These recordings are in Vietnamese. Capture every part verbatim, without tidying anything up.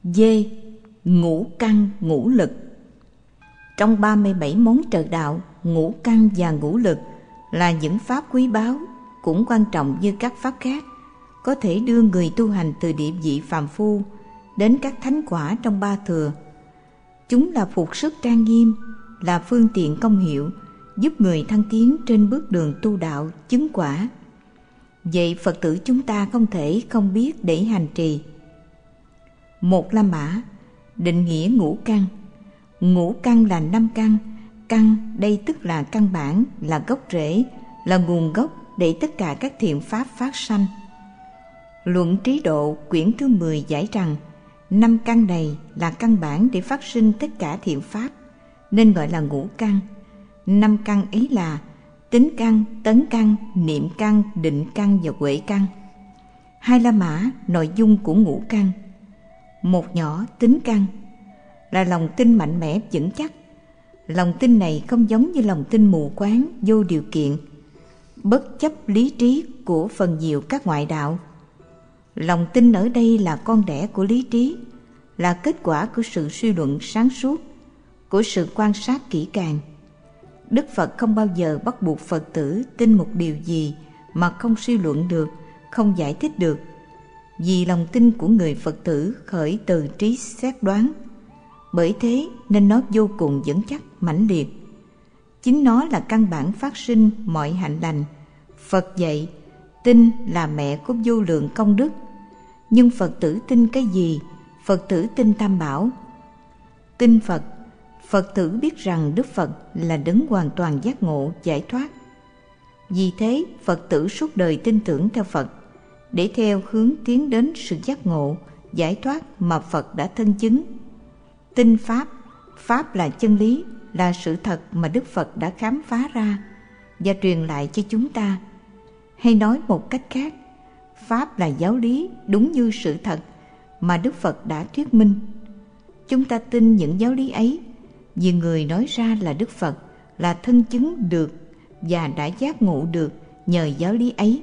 D. Ngũ căn ngũ lực. Trong ba mươi bảy món trợ đạo, ngũ căn và ngũ lực là những pháp quý báu, cũng quan trọng như các pháp khác, có thể đưa người tu hành từ địa vị phàm phu đến các thánh quả trong ba thừa. Chúng là phục sức trang nghiêm, là phương tiện công hiệu, giúp người thăng tiến trên bước đường tu đạo chứng quả. Vậy Phật tử chúng ta không thể không biết để hành trì. Một La Mã định nghĩa ngũ căn. Ngũ căn là năm căn. Căn đây tức là căn bản, là gốc rễ, là nguồn gốc để tất cả các thiện pháp phát sanh. Luận Trí Độ quyển thứ mười giải rằng năm căn này là căn bản để phát sinh tất cả thiện pháp, nên gọi là ngũ căn. Năm căn ấy là tính căn, tấn căn, niệm căn, định căn và huệ căn. Hai La Mã nội dung của ngũ căn. Một nhỏ tính căn là lòng tin mạnh mẽ vững chắc. Lòng tin này không giống như lòng tin mù quáng vô điều kiện, bất chấp lý trí của phần nhiều các ngoại đạo. Lòng tin ở đây là con đẻ của lý trí, là kết quả của sự suy luận sáng suốt, của sự quan sát kỹ càng. Đức Phật không bao giờ bắt buộc Phật tử tin một điều gì mà không suy luận được, không giải thích được, vì lòng tin của người Phật tử khởi từ trí xét đoán. Bởi thế nên nó vô cùng vững chắc, mãnh liệt. Chính nó là căn bản phát sinh mọi hạnh lành. Phật dạy, tin là mẹ của vô lượng công đức. Nhưng Phật tử tin cái gì? Phật tử tin Tam Bảo. Tin Phật, Phật tử biết rằng Đức Phật là đấng hoàn toàn giác ngộ, giải thoát. Vì thế, Phật tử suốt đời tin tưởng theo Phật, để theo hướng tiến đến sự giác ngộ, giải thoát mà Phật đã thân chứng. Tin Pháp, Pháp là chân lý, là sự thật mà Đức Phật đã khám phá ra và truyền lại cho chúng ta. Hay nói một cách khác, Pháp là giáo lý đúng như sự thật mà Đức Phật đã thuyết minh. Chúng ta tin những giáo lý ấy vì người nói ra là Đức Phật, là thân chứng được và đã giác ngộ được nhờ giáo lý ấy.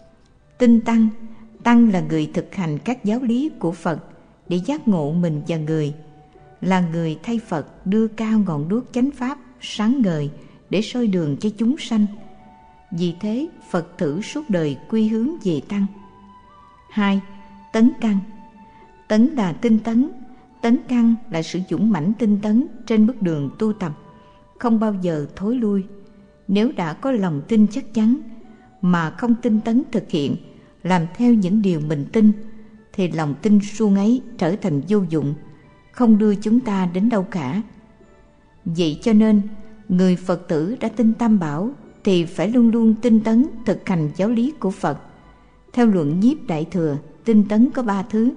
Tin Tăng, Tăng là người thực hành các giáo lý của Phật để giác ngộ mình và người, là người thay Phật đưa cao ngọn đuốc chánh pháp sáng ngời để soi đường cho chúng sanh. Vì thế Phật tử suốt đời quy hướng về Tăng. Hai. Tấn căn. Tấn là tinh tấn. Tấn căn là sự dũng mãnh tinh tấn trên bước đường tu tập, không bao giờ thối lui. Nếu đã có lòng tin chắc chắn mà không tinh tấn thực hiện, làm theo những điều mình tin, thì lòng tin suông ấy trở thành vô dụng, không đưa chúng ta đến đâu cả. Vậy cho nên, người Phật tử đã tin Tam Bảo thì phải luôn luôn tinh tấn thực hành giáo lý của Phật. Theo luận Nhiếp Đại Thừa, tinh tấn có ba thứ.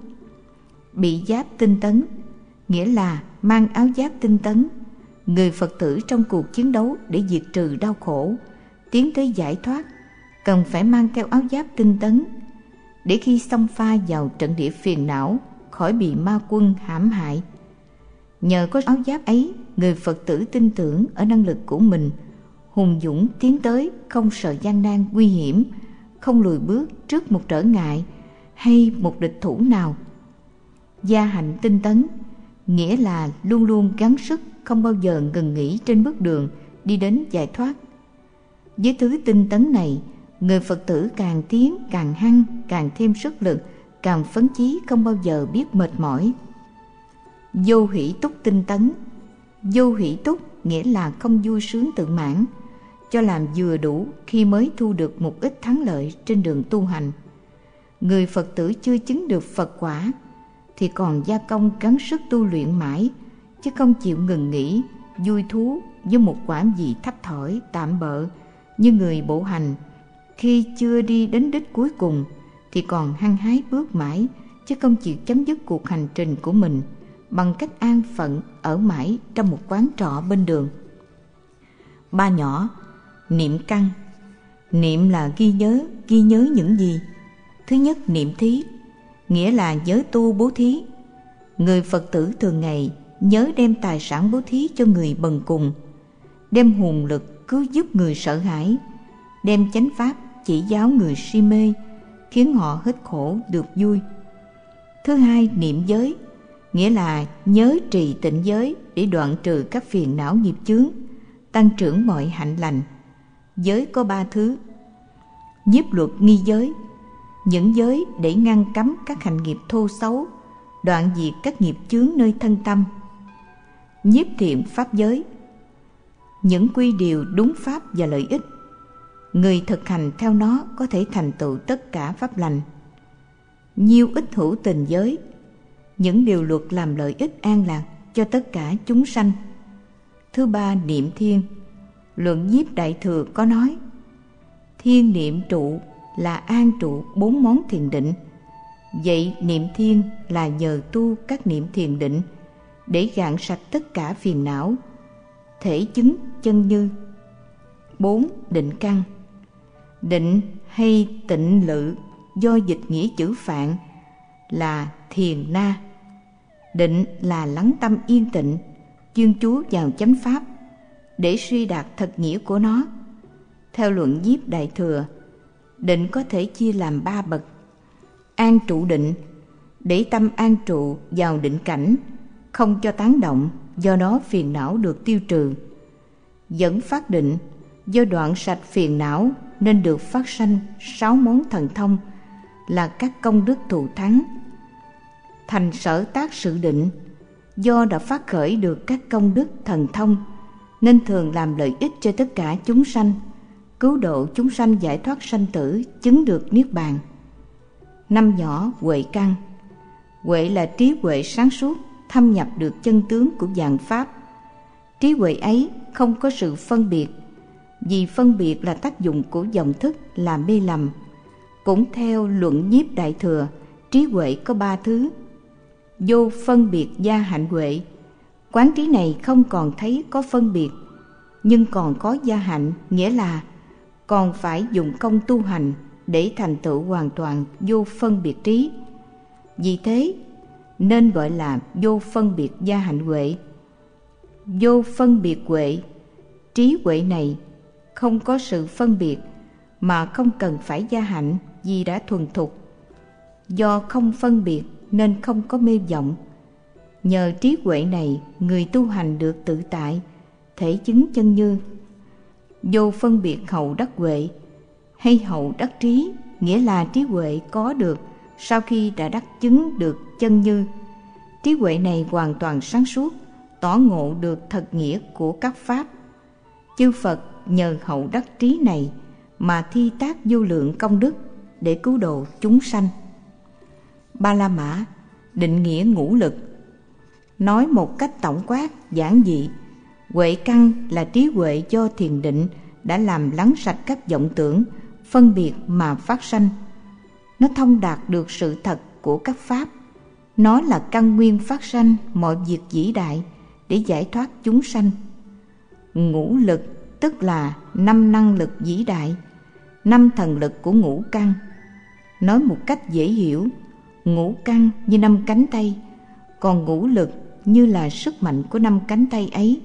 Bị giáp tinh tấn, nghĩa là mang áo giáp tinh tấn. Người Phật tử trong cuộc chiến đấu để diệt trừ đau khổ, tiến tới giải thoát, cần phải mang theo áo giáp tinh tấn, để khi xông pha vào trận địa phiền não, khỏi bị ma quân hãm hại. Nhờ có áo giáp ấy, người Phật tử tin tưởng ở năng lực của mình, hùng dũng tiến tới, không sợ gian nan nguy hiểm, không lùi bước trước một trở ngại hay một địch thủ nào. Gia hạnh tinh tấn, nghĩa là luôn luôn gắng sức, không bao giờ ngừng nghỉ trên bước đường đi đến giải thoát. Với thứ tinh tấn này, người Phật tử càng tiến càng hăng, càng thêm sức lực, càng phấn chí, không bao giờ biết mệt mỏi. Vô hỷ túc tinh tấn. Vô hỷ túc nghĩa là không vui sướng tự mãn, cho làm vừa đủ khi mới thu được một ít thắng lợi trên đường tu hành. Người Phật tử chưa chứng được Phật quả thì còn gia công gắng sức tu luyện mãi, chứ không chịu ngừng nghỉ, vui thú với một quả gì thấp thỏi, tạm bợ. Như người bộ hành, khi chưa đi đến đích cuối cùng thì còn hăng hái bước mãi, chứ không chịu chấm dứt cuộc hành trình của mình bằng cách an phận ở mãi trong một quán trọ bên đường. Ba nhỏ. Niệm căn. Niệm là ghi nhớ, ghi nhớ những gì? Thứ nhất, niệm thí, nghĩa là nhớ tu bố thí. Người Phật tử thường ngày nhớ đem tài sản bố thí cho người bần cùng, đem hồn lực cứu giúp người sợ hãi, đem chánh pháp chỉ giáo người si mê, khiến họ hết khổ được vui. Thứ hai, niệm giới, nghĩa là nhớ trì tịnh giới để đoạn trừ các phiền não nghiệp chướng, tăng trưởng mọi hạnh lành. Giới có ba thứ: nhiếp luật nghi giới, những giới để ngăn cấm các hành nghiệp thô xấu, đoạn diệt các nghiệp chướng nơi thân tâm; nhiếp thiện pháp giới, những quy điều đúng pháp và lợi ích, người thực hành theo nó có thể thành tựu tất cả pháp lành; nhiêu ích hữu tình giới, những điều luật làm lợi ích an lạc cho tất cả chúng sanh. Thứ ba, niệm thiên. Luận Nhiếp Đại Thừa có nói: thiên niệm trụ là an trụ bốn món thiền định. Vậy niệm thiên là nhờ tu các niệm thiền định để gạn sạch tất cả phiền não, thể chứng chân như. Bốn, định căn. Định hay tịnh lự do dịch nghĩa chữ Phạn là thiền na. Định là lắng tâm yên tịnh, chuyên chú vào chánh pháp để suy đạt thật nghĩa của nó. Theo luận Nhiếp Đại Thừa, định có thể chia làm ba bậc: an trụ định, để tâm an trụ vào định cảnh, không cho tán động, do đó phiền não được tiêu trừ; dẫn phát định, do đoạn sạch phiền não nên được phát sanh sáu món thần thông là các công đức thù thắng; thành sở tác sự định, do đã phát khởi được các công đức thần thông nên thường làm lợi ích cho tất cả chúng sanh, cứu độ chúng sanh giải thoát sanh tử, chứng được niết bàn. Năm nhỏ, huệ căn. Huệ là trí huệ sáng suốt, thâm nhập được chân tướng của vạn pháp. Trí huệ ấy không có sự phân biệt, vì phân biệt là tác dụng của vọng thức làm mê lầm. Cũng theo luận Nhiếp Đại Thừa, trí huệ có ba thứ: vô phân biệt gia hạnh huệ. Quán trí này không còn thấy có phân biệt, nhưng còn có gia hạnh, nghĩa là còn phải dùng công tu hành để thành tựu hoàn toàn vô phân biệt trí. Vì thế nên gọi là vô phân biệt gia hạnh huệ. Vô phân biệt huệ, trí huệ này không có sự phân biệt mà không cần phải gia hạnh vì đã thuần thục. Do không phân biệt nên không có mê vọng. Nhờ trí huệ này, người tu hành được tự tại, thể chứng chân như. Vô phân biệt hậu đắc huệ hay hậu đắc trí, nghĩa là trí huệ có được sau khi đã đắc chứng được chân như. Trí huệ này hoàn toàn sáng suốt, tỏ ngộ được thật nghĩa của các pháp. Chư Phật nhờ hậu đắc trí này mà thi tác vô lượng công đức để cứu độ chúng sanh. Ba La Mã, định nghĩa ngũ lực. Nói một cách tổng quát, giản dị, huệ căn là trí huệ do thiền định đã làm lắng sạch các vọng tưởng, phân biệt mà phát sanh. Nó thông đạt được sự thật của các pháp. Nó là căn nguyên phát sanh mọi việc vĩ đại để giải thoát chúng sanh. Ngũ lực tức là năm năng lực vĩ đại, năm thần lực của ngũ căn. Nói một cách dễ hiểu, ngũ căn như năm cánh tay, còn ngũ lực như là sức mạnh của năm cánh tay ấy.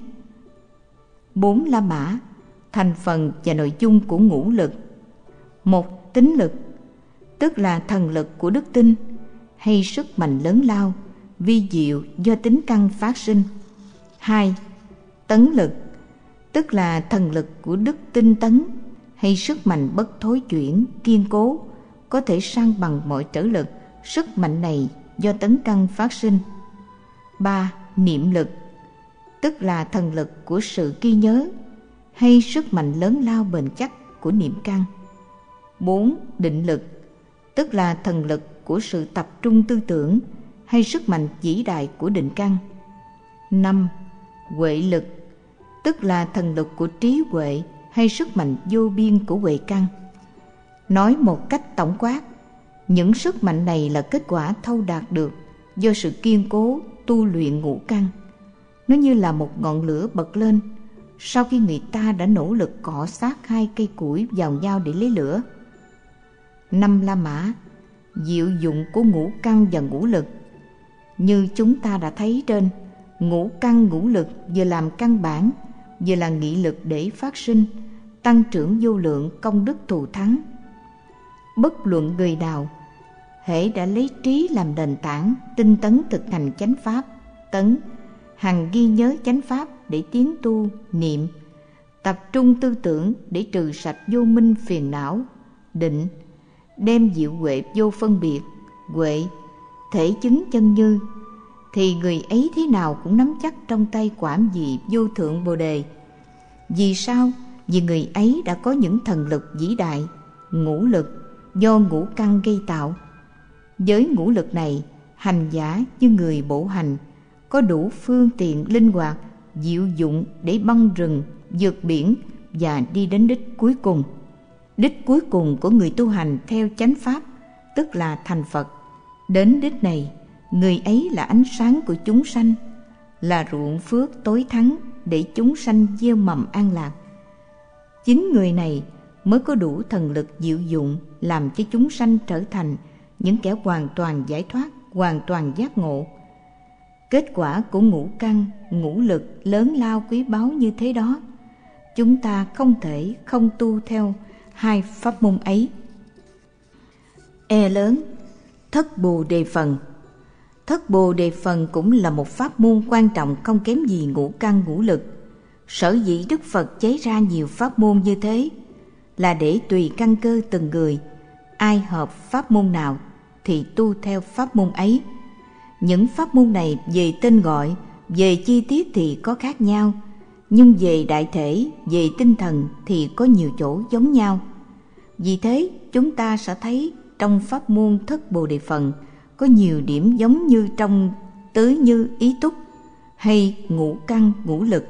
Bốn La Mã, thành phần và nội dung của ngũ lực. Một, tính lực, tức là thần lực của đức tin hay sức mạnh lớn lao, vi diệu do tính căn phát sinh. Hai, tấn lực, tức là thần lực của đức tinh tấn hay sức mạnh bất thối chuyển, kiên cố, có thể san bằng mọi trở lực. Sức mạnh này do tấn căn phát sinh. Ba, niệm lực, tức là thần lực của sự ghi nhớ hay sức mạnh lớn lao bền chắc của niệm căn. Bốn, định lực, tức là thần lực của sự tập trung tư tưởng hay sức mạnh vĩ đại của định căn. Năm, huệ lực, tức là thần lực của trí huệ hay sức mạnh vô biên của huệ căn. Nói một cách tổng quát, những sức mạnh này là kết quả thâu đạt được do sự kiên cố tu luyện ngũ căn. Nó như là một ngọn lửa bật lên sau khi người ta đã nỗ lực cọ sát hai cây củi vào nhau để lấy lửa. Năm La Mã, diệu dụng của ngũ căn và ngũ lực. Như chúng ta đã thấy trên, ngũ căn ngũ lực vừa làm căn bản, vừa là nghị lực để phát sinh, tăng trưởng vô lượng công đức thù thắng. Bất luận người nào hễ đã lấy trí làm nền tảng, tinh tấn thực hành chánh pháp, tấn, hằng ghi nhớ chánh pháp để tiến tu, niệm, tập trung tư tưởng để trừ sạch vô minh phiền não, định, đem diệu huệ vô phân biệt, huệ, thể chứng chân như, thì người ấy thế nào cũng nắm chắc trong tay quả vị vô thượng Bồ Đề. Vì sao? Vì người ấy đã có những thần lực vĩ đại, ngũ lực do ngũ căn gây tạo. Với ngũ lực này, hành giả như người bộ hành, có đủ phương tiện linh hoạt, diệu dụng để băng rừng, vượt biển và đi đến đích cuối cùng. Đích cuối cùng của người tu hành theo chánh pháp, tức là thành Phật. Đến đích này, người ấy là ánh sáng của chúng sanh, là ruộng phước tối thắng để chúng sanh gieo mầm an lạc. Chính người này mới có đủ thần lực diệu dụng làm cho chúng sanh trở thành những kẻ hoàn toàn giải thoát, hoàn toàn giác ngộ. Kết quả của ngũ căn, ngũ lực lớn lao quý báu như thế đó, chúng ta không thể không tu theo hai pháp môn ấy. E lớn, thất bồ đề phần. Thất bồ đề phần cũng là một pháp môn quan trọng không kém gì ngũ căn ngũ lực. Sở dĩ Đức Phật chế ra nhiều pháp môn như thế là để tùy căn cơ từng người, ai hợp pháp môn nào thì tu theo pháp môn ấy. Những pháp môn này về tên gọi, về chi tiết thì có khác nhau, nhưng về đại thể, về tinh thần thì có nhiều chỗ giống nhau. Vì thế chúng ta sẽ thấy trong pháp môn thất bồ đề phần có nhiều điểm giống như trong tứ như ý túc hay ngũ căn ngũ lực.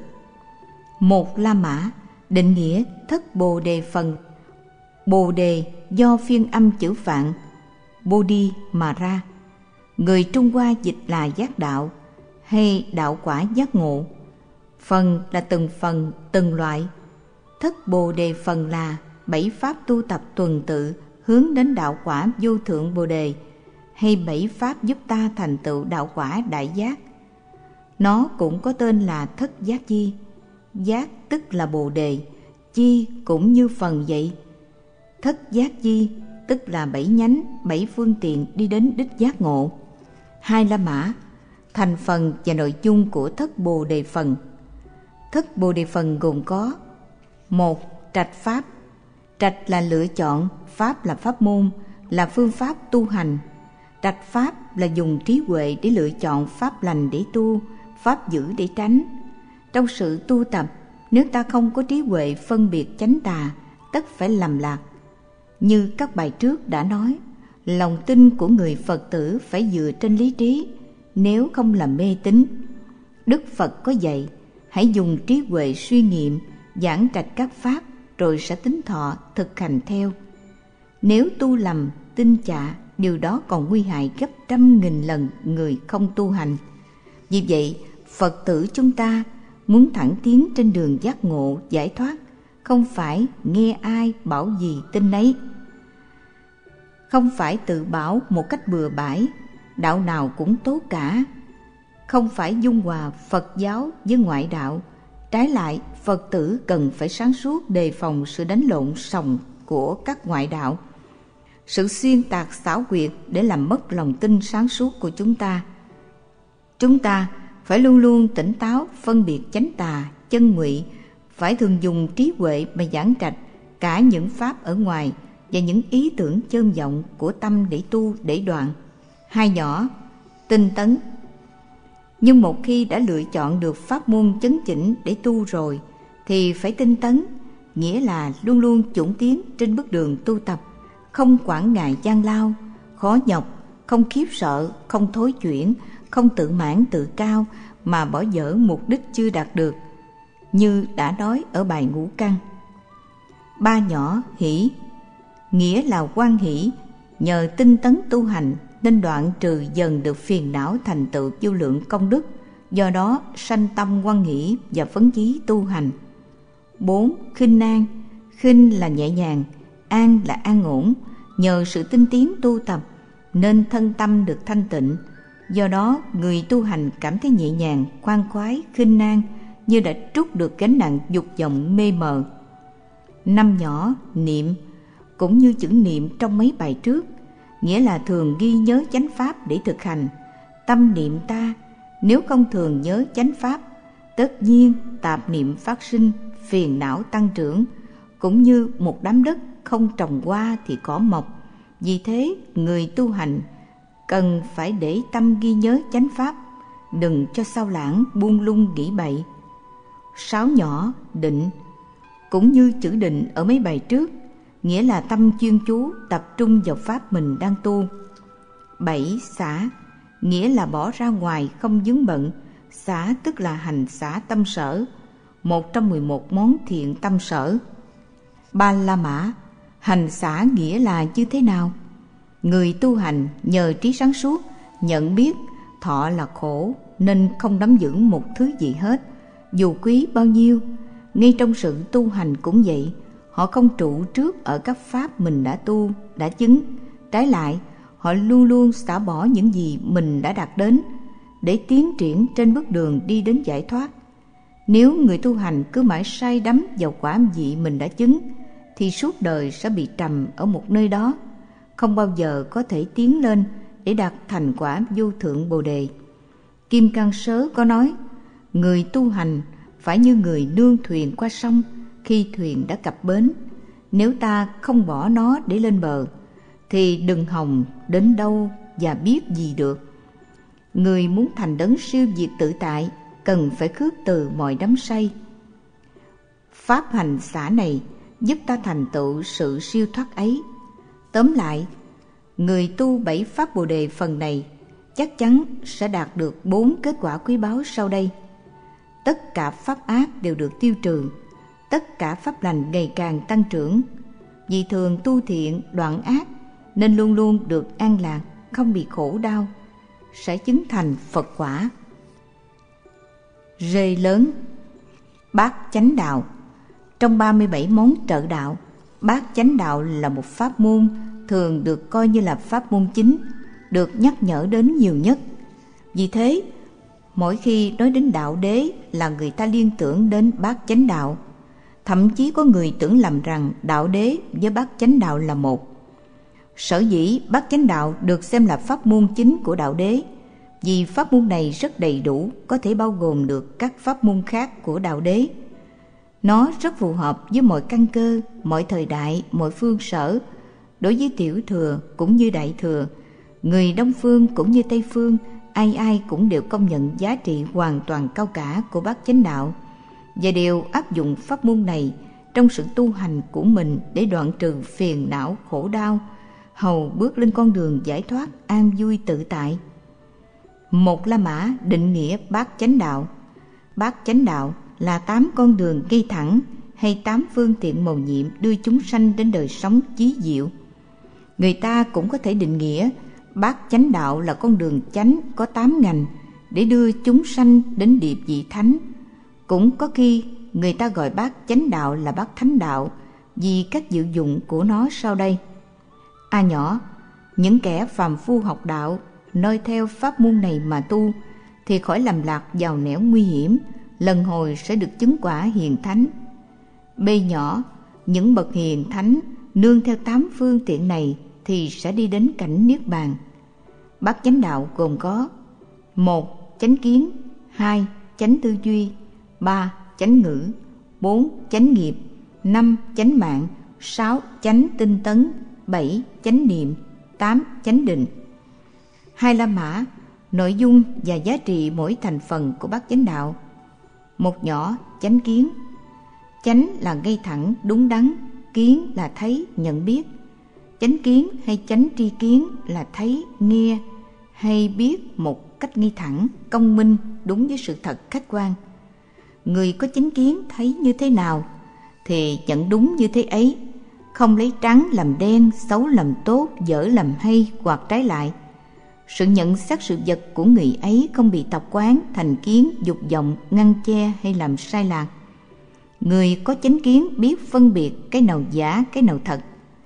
Một La Mã định nghĩa thất bồ đề phần. Bồ đề do phiên âm chữ Phạn Bodhi mà ra, người Trung Hoa dịch là giác đạo hay đạo quả giác ngộ. Phần là từng phần, từng loại. Thất bồ đề phần là bảy pháp tu tập tuần tự hướng đến đạo quả vô thượng bồ đề, hay bảy pháp giúp ta thành tựu đạo quả đại giác. Nó cũng có tên là thất giác chi. Giác tức là bồ đề, chi cũng như phần vậy. Thất giác chi tức là bảy nhánh, bảy phương tiện đi đến đích giác ngộ. Hai La Mã, thành phần và nội dung của thất bồ đề phần. Thất bồ đề phần gồm có: một. Trạch pháp. Trạch là lựa chọn, pháp là pháp môn, là phương pháp tu hành. Trạch pháp là dùng trí huệ để lựa chọn pháp lành để tu, pháp dữ để tránh. Trong sự tu tập, nếu ta không có trí huệ phân biệt chánh tà, tất phải lầm lạc. Như các bài trước đã nói, lòng tin của người Phật tử phải dựa trên lý trí, nếu không là mê tín. Đức Phật có dạy, hãy dùng trí huệ suy nghiệm, giảng trạch các pháp, rồi sẽ tính thọ, thực hành theo. Nếu tu lầm, tin chạ, điều đó còn nguy hại gấp trăm nghìn lần người không tu hành. Vì vậy, Phật tử chúng ta muốn thẳng tiến trên đường giác ngộ, giải thoát, không phải nghe ai bảo gì tin nấy. Không phải tự bảo một cách bừa bãi, đạo nào cũng tốt cả. Không phải dung hòa Phật giáo với ngoại đạo. Trái lại, Phật tử cần phải sáng suốt đề phòng sự đánh lộn sòng của các ngoại đạo, sự xuyên tạc xảo quyệt để làm mất lòng tin sáng suốt của chúng ta. Chúng ta phải luôn luôn tỉnh táo phân biệt chánh tà, chân ngụy, phải thường dùng trí huệ mà giảng trạch cả những pháp ở ngoài và những ý tưởng chơn vọng của tâm để tu, để đoạn. Hai nhỏ, tinh tấn. Nhưng một khi đã lựa chọn được pháp môn chấn chỉnh để tu rồi, thì phải tinh tấn, nghĩa là luôn luôn chủng tiến trên bước đường tu tập, không quản ngại gian lao, khó nhọc, không khiếp sợ, không thối chuyển, không tự mãn tự cao mà bỏ dở mục đích chưa đạt được, như đã nói ở bài ngũ căn. Ba nhỏ hỷ, nghĩa là hoan hỷ, nhờ tinh tấn tu hành nên đoạn trừ dần được phiền não, thành tựu vô lượng công đức, do đó sanh tâm hoan hỷ và phấn chí tu hành. Bốn. Khinh an. Khinh là nhẹ nhàng, an là an ổn, nhờ sự tinh tiến tu tập nên thân tâm được thanh tịnh, do đó người tu hành cảm thấy nhẹ nhàng, khoan khoái, khinh an, như đã trút được gánh nặng dục vọng mê mờ. Năm nhỏ niệm, cũng như chữ niệm trong mấy bài trước, nghĩa là thường ghi nhớ chánh pháp để thực hành. Tâm niệm ta nếu không thường nhớ chánh pháp, tất nhiên tạp niệm phát sinh, phiền não tăng trưởng, cũng như một đám đất không trồng hoa thì cỏ mọc. Vì thế, người tu hành cần phải để tâm ghi nhớ chánh pháp, đừng cho sao lãng buông lung nghĩ bậy. Sáu nhỏ định, cũng như chữ định ở mấy bài trước, nghĩa là tâm chuyên chú tập trung vào pháp mình đang tu. Bảy xả, nghĩa là bỏ ra ngoài không vướng bận. Xả tức là hành xả tâm sở, một trong mười một món thiện tâm sở. Ba la mã, hành xả nghĩa là như thế nào? Người tu hành nhờ trí sáng suốt nhận biết thọ là khổ nên không nắm giữ một thứ gì hết, dù quý bao nhiêu. Ngay trong sự tu hành cũng vậy, họ không trụ trước ở các pháp mình đã tu, đã chứng. Trái lại, họ luôn luôn xả bỏ những gì mình đã đạt đến để tiến triển trên bước đường đi đến giải thoát. Nếu người tu hành cứ mãi say đắm vào quả vị mình đã chứng, thì suốt đời sẽ bị trầm ở một nơi đó, không bao giờ có thể tiến lên để đạt thành quả vô thượng Bồ Đề. Kim Cang Sớ có nói, người tu hành phải như người nương thuyền qua sông khi thuyền đã cập bến. Nếu ta không bỏ nó để lên bờ, thì đừng hòng đến đâu và biết gì được. Người muốn thành đấng siêu diệt tự tại cần phải khước từ mọi đắm say. Pháp hành xả này giúp ta thành tựu sự siêu thoát ấy. Tóm lại, người tu bảy pháp Bồ Đề phần này chắc chắn sẽ đạt được bốn kết quả quý báu sau đây. Tất cả pháp ác đều được tiêu trừ, tất cả pháp lành ngày càng tăng trưởng. Vì thường tu thiện đoạn ác nên luôn luôn được an lạc, không bị khổ đau, sẽ chứng thành Phật quả. Rê lớn, bát chánh đạo. Trong ba mươi bảy món trợ đạo, bát chánh đạo là một pháp môn thường được coi như là pháp môn chính, được nhắc nhở đến nhiều nhất. Vì thế, mỗi khi nói đến đạo đế là người ta liên tưởng đến bát chánh đạo. Thậm chí có người tưởng lầm rằng đạo đế với bát chánh đạo là một. Sở dĩ bát chánh đạo được xem là pháp môn chính của đạo đế, vì pháp môn này rất đầy đủ, có thể bao gồm được các pháp môn khác của đạo đế. Nó rất phù hợp với mọi căn cơ, mọi thời đại, mọi phương sở. Đối với tiểu thừa cũng như đại thừa, người Đông phương cũng như Tây phương, ai ai cũng đều công nhận giá trị hoàn toàn cao cả của bát chánh đạo, và đều áp dụng pháp môn này trong sự tu hành của mình để đoạn trừ phiền não khổ đau, hầu bước lên con đường giải thoát an vui tự tại. Một La Mã định nghĩa bát chánh đạo. Bát chánh đạo là tám con đường ngay thẳng hay tám phương tiện mầu nhiệm đưa chúng sanh đến đời sống chí diệu. Người ta cũng có thể định nghĩa bát chánh đạo là con đường chánh có tám ngành để đưa chúng sanh đến địa vị thánh. Cũng có khi người ta gọi bát chánh đạo là bát thánh đạo vì các diệu dụng của nó sau đây. A nhỏ, những kẻ phàm phu học đạo noi theo pháp môn này mà tu thì khỏi lầm lạc vào nẻo nguy hiểm, lần hồi sẽ được chứng quả hiền thánh. B nhỏ, những bậc hiền thánh nương theo tám phương tiện này thì sẽ đi đến cảnh niết bàn. Bát chánh đạo gồm có: một. Chánh kiến, hai. Chánh tư duy, ba. Chánh ngữ, bốn. Chánh nghiệp, năm. Chánh mạng, sáu. Chánh tinh tấn, bảy. Chánh niệm, tám. Chánh định. Hai La Mã, nội dung và giá trị mỗi thành phần của bát chánh đạo. Một nhỏ, chánh kiến. Chánh là ngay thẳng, đúng đắn, kiến là thấy, nhận biết. Chánh kiến hay chánh tri kiến là thấy, nghe hay biết một cách ngay thẳng, công minh, đúng với sự thật khách quan. Người có chánh kiến thấy như thế nào thì nhận đúng như thế ấy, không lấy trắng làm đen, xấu làm tốt, dở làm hay hoặc trái lại. Sự nhận xét sự vật của người ấy không bị tập quán, thành kiến, dục vọng, ngăn che hay làm sai lạc. Người có chánh kiến biết phân biệt cái nào giả, cái nào thật.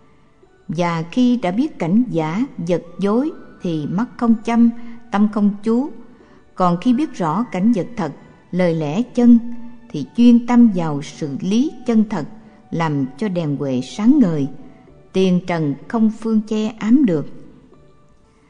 Và khi đã biết cảnh giả, vật dối thì mắt không chăm, tâm không chú. Còn khi biết rõ cảnh vật thật, lời lẽ chân thì chuyên tâm vào sự lý chân thật, làm cho đèn huệ sáng ngời, tiền trần không phương che ám được.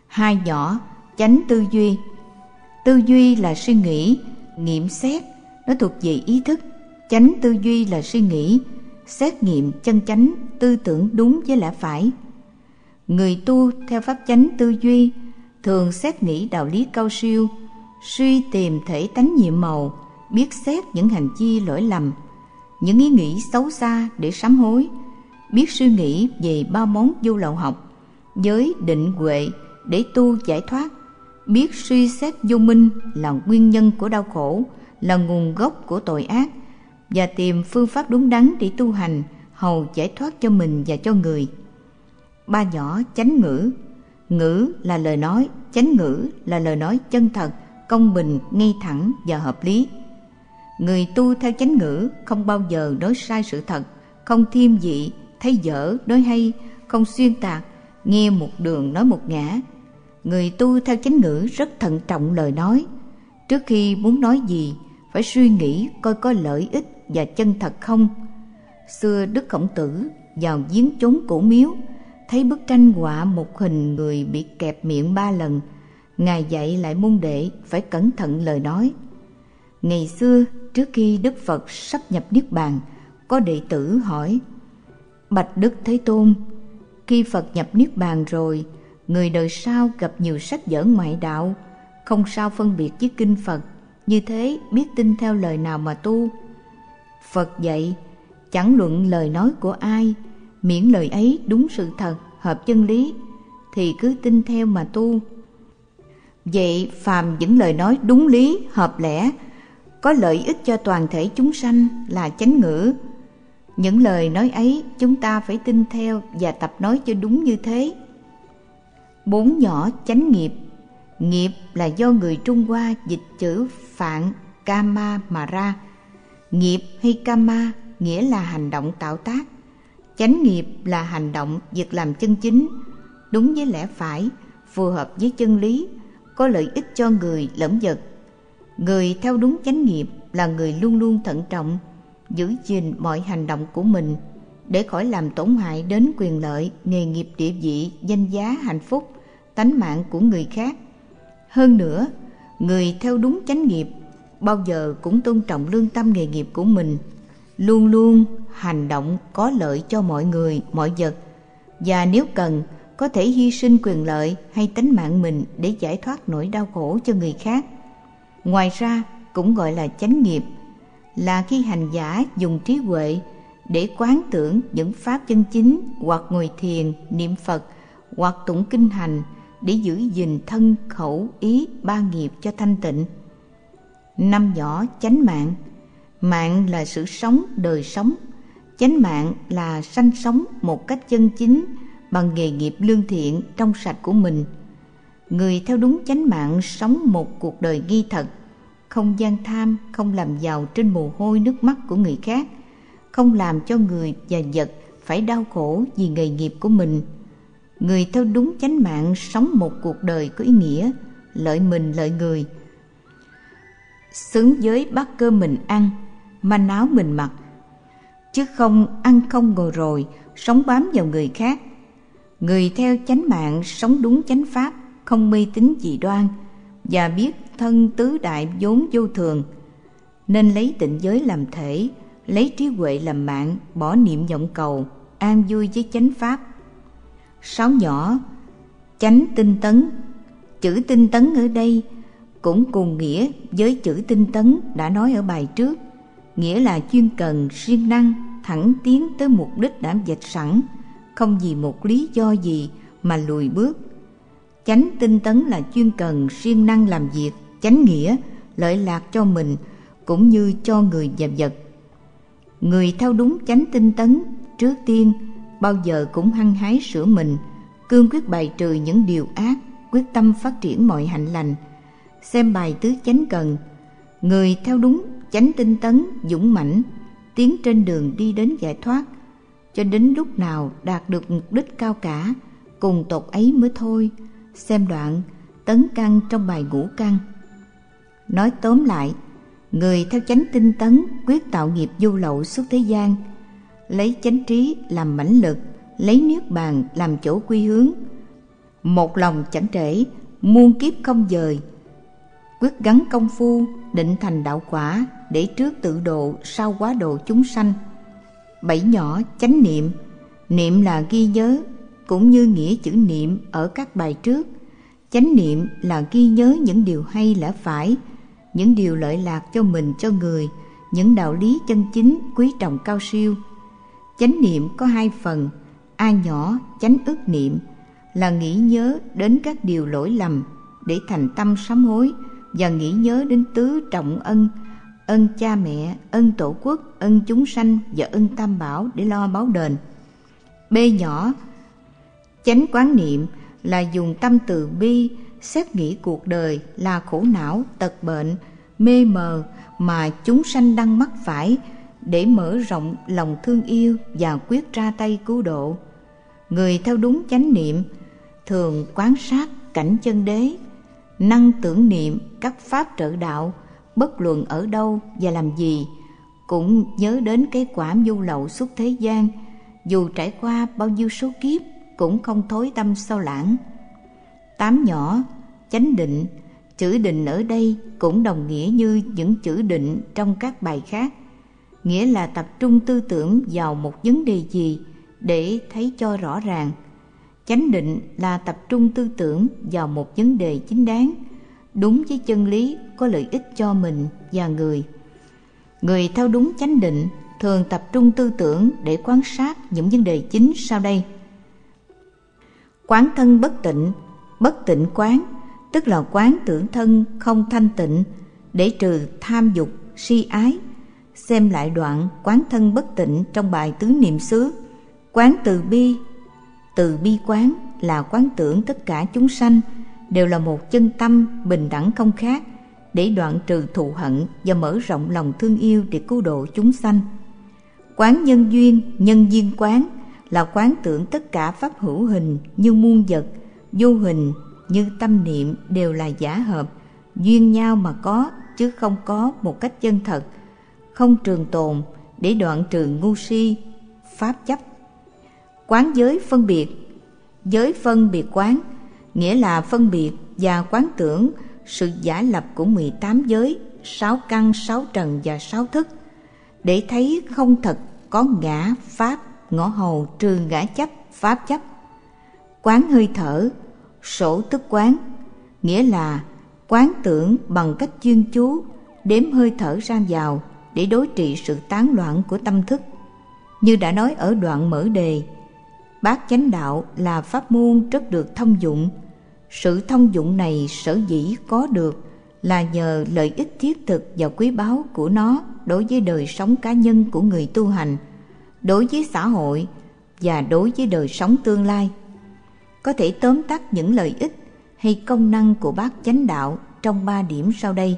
Hai nhỏ, chánh tư duy. Tư duy là suy nghĩ, nghiệm xét, nó thuộc về ý thức. Chánh tư duy là suy nghĩ, xét nghiệm chân chánh, tư tưởng đúng với lẽ phải. Người tu theo pháp chánh tư duy thường xét nghĩ đạo lý cao siêu, suy tìm thể tánh nhiệm màu, biết xét những hành vi lỗi lầm, những ý nghĩ xấu xa để sám hối, biết suy nghĩ về ba món vô lậu học, giới định huệ để tu giải thoát, biết suy xét vô minh là nguyên nhân của đau khổ, là nguồn gốc của tội ác, và tìm phương pháp đúng đắn để tu hành hầu giải thoát cho mình và cho người. Ba nhỏ, chánh ngữ. Ngữ là lời nói, chánh ngữ là lời nói chân thật, công bình, ngay thẳng và hợp lý. Người tu theo chánh ngữ không bao giờ nói sai sự thật, không thiêm dị, thấy dở, nói hay, không xuyên tạc, nghe một đường nói một ngã. Người tu theo chánh ngữ rất thận trọng lời nói. Trước khi muốn nói gì, phải suy nghĩ coi có lợi ích và chân thật không. Xưa Đức Khổng Tử vào giếng chốn cổ miếu, thấy bức tranh họa một hình người bị kẹp miệng ba lần. Ngài dạy lại môn đệ phải cẩn thận lời nói. Ngày xưa, trước khi Đức Phật sắp nhập Niết Bàn, có đệ tử hỏi: Bạch Đức Thế Tôn, khi Phật nhập Niết Bàn rồi, người đời sau gặp nhiều sách vở ngoại đạo, không sao phân biệt với kinh Phật, như thế biết tin theo lời nào mà tu? Phật dạy: chẳng luận lời nói của ai, miễn lời ấy đúng sự thật, hợp chân lý, thì cứ tin theo mà tu. Vậy phàm những lời nói đúng lý, hợp lẽ, có lợi ích cho toàn thể chúng sanh là chánh ngữ. Những lời nói ấy chúng ta phải tin theo và tập nói cho đúng như thế. Bốn nhỏ, chánh nghiệp. Nghiệp là do người Trung Hoa dịch chữ phạn kama mà ra. Nghiệp hay kama nghĩa là hành động tạo tác. Chánh nghiệp là hành động, việc làm chân chính, đúng với lẽ phải, phù hợp với chân lý, có lợi ích cho người lẫn vật. Người theo đúng chánh nghiệp là người luôn luôn thận trọng, giữ gìn mọi hành động của mình để khỏi làm tổn hại đến quyền lợi, nghề nghiệp, địa vị, danh giá, hạnh phúc, tánh mạng của người khác. Hơn nữa, người theo đúng chánh nghiệp bao giờ cũng tôn trọng lương tâm nghề nghiệp của mình, luôn luôn hành động có lợi cho mọi người, mọi vật, và nếu cần có thể hy sinh quyền lợi hay tánh mạng mình để giải thoát nỗi đau khổ cho người khác. Ngoài ra cũng gọi là chánh nghiệp, là khi hành giả dùng trí huệ để quán tưởng những pháp chân chính, hoặc ngồi thiền, niệm Phật, hoặc tụng kinh hành để giữ gìn thân, khẩu, ý, ba nghiệp cho thanh tịnh. Năm nhỏ, chánh mạng. Mạng là sự sống, đời sống. Chánh mạng là sanh sống một cách chân chính bằng nghề nghiệp lương thiện trong sạch của mình. Người theo đúng chánh mạng sống một cuộc đời nghi thật, không gian tham, không làm giàu trên mồ hôi nước mắt của người khác, không làm cho người và vật phải đau khổ vì nghề nghiệp của mình. Người theo đúng chánh mạng sống một cuộc đời có ý nghĩa, lợi mình lợi người. Xứng với bát cơm mình ăn, manh áo mình mặc, chứ không ăn không ngồi rồi, sống bám vào người khác. Người theo chánh mạng sống đúng chánh pháp, không mê tín dị đoan, và biết thân tứ đại vốn vô thường, nên lấy tịnh giới làm thể, lấy trí huệ làm mạng, bỏ niệm vọng cầu, an vui với chánh pháp. Sáu nhỏ, chánh tinh tấn. Chữ tinh tấn ở đây cũng cùng nghĩa với chữ tinh tấn đã nói ở bài trước, nghĩa là chuyên cần, siêng năng, thẳng tiến tới mục đích đã vạch sẵn, không vì một lý do gì mà lùi bước. Chánh tinh tấn là chuyên cần, siêng năng làm việc, chánh nghĩa, lợi lạc cho mình cũng như cho người và vật. Người theo đúng chánh tinh tấn, trước tiên bao giờ cũng hăng hái sửa mình, cương quyết bài trừ những điều ác, quyết tâm phát triển mọi hạnh lành. Xem bài tứ chánh cần, người theo đúng chánh tinh tấn dũng mãnh, tiến trên đường đi đến giải thoát, cho đến lúc nào đạt được mục đích cao cả, cùng tột ấy mới thôi. Xem đoạn tấn căn trong bài ngũ căn. Nói tóm lại, người theo chánh tinh tấn quyết tạo nghiệp vô lậu suốt thế gian, lấy chánh trí làm mãnh lực, lấy niết bàn làm chỗ quy hướng, Một lòng chẳng trễ, muôn kiếp không dời, quyết gắng công phu, định thành đạo quả, để trước tự độ, sau quá độ chúng sanh. Bảy nhỏ chánh niệm. Niệm là ghi nhớ, cũng như nghĩa chữ niệm ở các bài trước. Chánh niệm là ghi nhớ những điều hay lẽ phải, những điều lợi lạc cho mình cho người, những đạo lý chân chính quý trọng cao siêu. Chánh niệm có hai phần. A nhỏ chánh ức niệm là nghĩ nhớ đến các điều lỗi lầm để thành tâm sám hối, và nghĩ nhớ đến tứ trọng ân: ân cha mẹ, ân tổ quốc, ân chúng sanh và ân tam bảo để lo báo đền. B nhỏ chánh quán niệm là dùng tâm từ bi xét nghĩ cuộc đời là khổ não, tật bệnh, mê mờ mà chúng sanh đang mắc phải, để mở rộng lòng thương yêu và quyết ra tay cứu độ. Người theo đúng chánh niệm thường quán sát cảnh chân đế, năng tưởng niệm các pháp trợ đạo, bất luận ở đâu và làm gì cũng nhớ đến cái quả du lậu suốt thế gian, dù trải qua bao nhiêu số kiếp cũng không thối tâm sao lãng. Tám nhỏ chánh định. Chữ định ở đây cũng đồng nghĩa như những chữ định trong các bài khác, nghĩa là tập trung tư tưởng vào một vấn đề gì để thấy cho rõ ràng. Chánh định là tập trung tư tưởng vào một vấn đề chính đáng, đúng với chân lý, có lợi ích cho mình và người. Người theo đúng chánh định thường tập trung tư tưởng để quan sát những vấn đề chính sau đây. Quán thân bất tịnh. Bất tịnh quán tức là quán tưởng thân không thanh tịnh, để trừ tham dục, si ái. Xem lại đoạn quán thân bất tịnh trong bài Tứ Niệm xứ. Quán từ bi. Từ bi quán là quán tưởng tất cả chúng sanh đều là một chân tâm bình đẳng không khác, để đoạn trừ thù hận và mở rộng lòng thương yêu để cứu độ chúng sanh. Quán nhân duyên. Nhân duyên quán là quán tưởng tất cả pháp hữu hình như muôn vật, vô hình như tâm niệm đều là giả hợp, duyên nhau mà có chứ không có một cách chân thật, không trường tồn, để đoạn trừ ngu si, pháp chấp. Quán giới phân biệt. Giới phân biệt quán nghĩa là phân biệt và quán tưởng sự giả lập của mười tám giới, sáu căn, sáu trần và sáu thức, để thấy không thật có ngã, pháp, ngõ hầu, trừ ngã chấp, pháp chấp. Quán hơi thở. Sổ tức quán nghĩa là quán tưởng bằng cách chuyên chú, đếm hơi thở ra vào để đối trị sự tán loạn của tâm thức. Như đã nói ở đoạn mở đề, Bát chánh đạo là pháp môn rất được thông dụng. Sự thông dụng này sở dĩ có được là nhờ lợi ích thiết thực và quý báu của nó đối với đời sống cá nhân của người tu hành, đối với xã hội và đối với đời sống tương lai. Có thể tóm tắt những lợi ích hay công năng của bát chánh đạo trong ba điểm sau đây.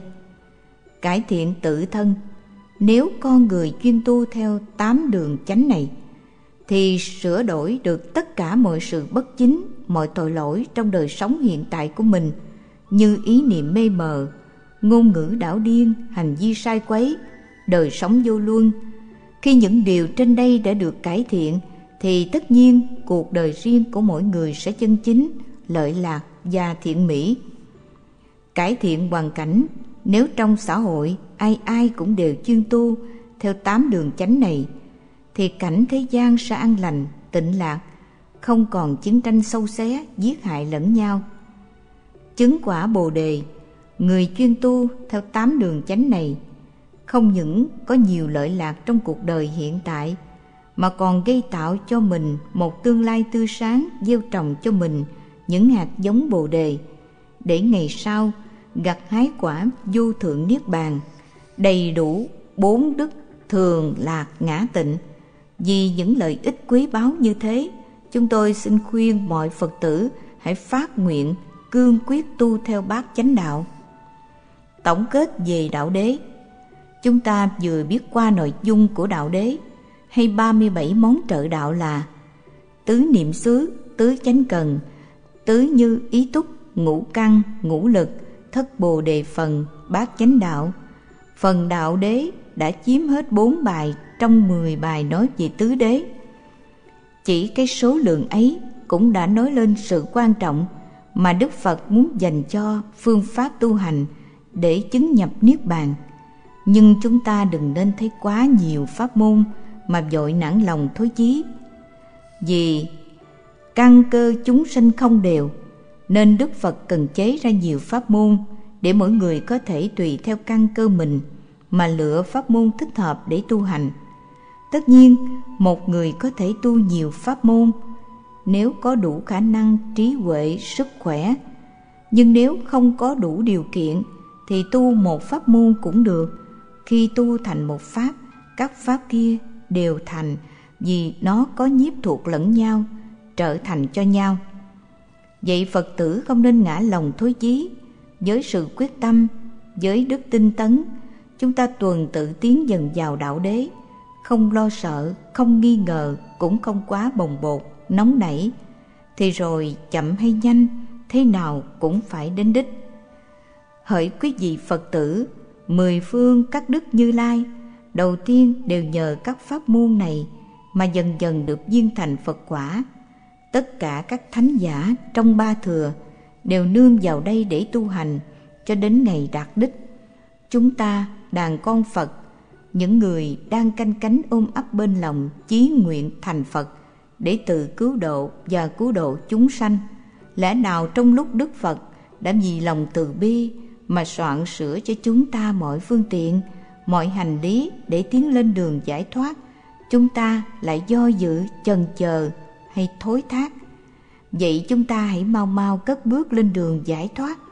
Cải thiện tự thân. Nếu con người chuyên tu theo tám đường chánh này, thì sửa đổi được tất cả mọi sự bất chính, mọi tội lỗi trong đời sống hiện tại của mình, như ý niệm mê mờ, ngôn ngữ đảo điên, hành vi sai quấy, đời sống vô luân. Khi những điều trên đây đã được cải thiện, thì tất nhiên cuộc đời riêng của mỗi người sẽ chân chính, lợi lạc và thiện mỹ. Cải thiện hoàn cảnh. Nếu trong xã hội ai ai cũng đều chuyên tu theo tám đường chánh này, thì cảnh thế gian sẽ an lành, tịnh lạc, không còn chiến tranh sâu xé, giết hại lẫn nhau. Chứng quả Bồ Đề. Người chuyên tu theo tám đường chánh này không những có nhiều lợi lạc trong cuộc đời hiện tại, mà còn gây tạo cho mình một tương lai tươi sáng, gieo trồng cho mình những hạt giống Bồ Đề, để ngày sau gặt hái quả vô thượng niết bàn, đầy đủ bốn đức thường, lạc, ngã, tịnh. Vì những lợi ích quý báu như thế, chúng tôi xin khuyên mọi Phật tử hãy phát nguyện cương quyết tu theo bát chánh đạo. Tổng kết về đạo đế. Chúng ta vừa biết qua nội dung của đạo đế hay ba mươi bảy món trợ đạo là tứ niệm xứ, tứ chánh cần, tứ như ý túc, ngũ căn, ngũ lực, thất bồ đề phần, bát chánh đạo. Phần đạo đế đã chiếm hết bốn bài trong mười bài nói về tứ đế. Chỉ cái số lượng ấy cũng đã nói lên sự quan trọng mà Đức Phật muốn dành cho phương pháp tu hành để chứng nhập Niết Bàn. Nhưng chúng ta đừng nên thấy quá nhiều pháp môn mà vội nản lòng thối chí. Vì căn cơ chúng sinh không đều, nên Đức Phật cần chế ra nhiều pháp môn để mỗi người có thể tùy theo căn cơ mình mà lựa pháp môn thích hợp để tu hành. Tất nhiên, một người có thể tu nhiều pháp môn nếu có đủ khả năng, trí huệ, sức khỏe. Nhưng nếu không có đủ điều kiện thì tu một pháp môn cũng được. Khi tu thành một pháp, các pháp kia đều thành, vì nó có nhiếp thuộc lẫn nhau, trở thành cho nhau. Vậy Phật tử không nên ngã lòng thối chí. Với sự quyết tâm, với đức tinh tấn, chúng ta tuần tự tiến dần vào đạo đế, không lo sợ, không nghi ngờ, cũng không quá bồng bột, nóng nảy, thì rồi chậm hay nhanh, thế nào cũng phải đến đích. Hỡi quý vị Phật tử, mười phương các đức Như Lai đầu tiên đều nhờ các pháp môn này mà dần dần được viên thành Phật quả. Tất cả các thánh giả trong ba thừa đều nương vào đây để tu hành cho đến ngày đạt đích. Chúng ta, đàn con Phật, những người đang canh cánh ôm ấp bên lòng chí nguyện thành Phật để tự cứu độ và cứu độ chúng sanh, lẽ nào trong lúc Đức Phật đã vì lòng từ bi mà soạn sửa cho chúng ta mọi phương tiện, mọi hành lý để tiến lên đường giải thoát, chúng ta lại do dự, chần chờ hay thối thác? Vậy chúng ta hãy mau mau cất bước lên đường giải thoát.